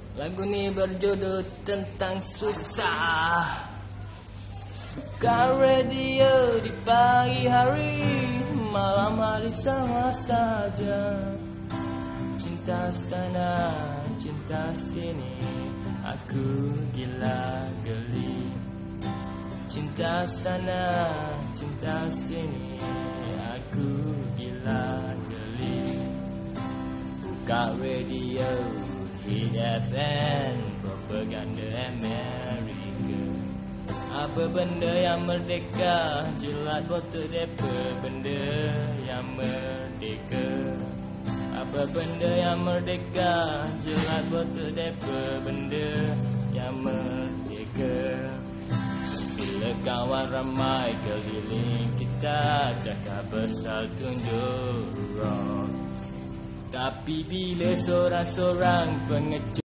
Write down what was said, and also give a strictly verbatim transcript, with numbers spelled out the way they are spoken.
Lagu ni berjudul tentang susah. Buka radio di pagi hari, malam hari sama saja. Cinta sana, cinta sini, aku gila geli. Cinta sana, cinta sini, aku gila geli. Buka radio Hit F M, propaganda Amerika. Apa benda yang merdeka, jilat botak depa. Benda yang merdeka. Apa benda yang merdeka, jilat botak depa. Benda yang merdeka. Bila kawan ramai keliling kita, cakap besar tunjuk rock. Tapi bila seorang-seorang pengecut